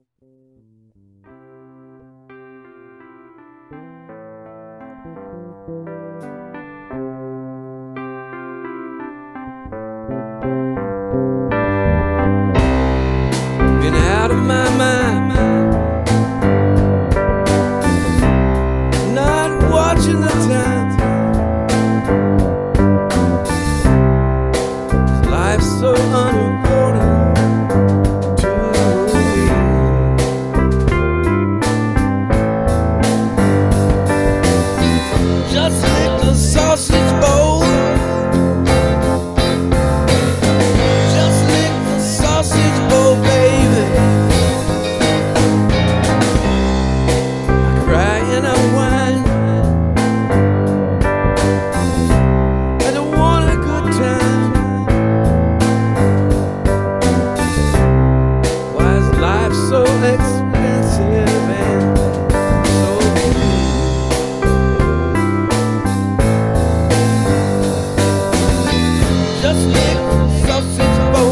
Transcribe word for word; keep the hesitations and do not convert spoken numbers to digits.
Been out of my mind, not watching the time. Life's so unimportant to me. Just lick the sausage bowl. Just lick the sausage bowl, baby. I cry and I whine. I don't want a good time. Why is life so expensive and so free? Just lick the sausage bowl.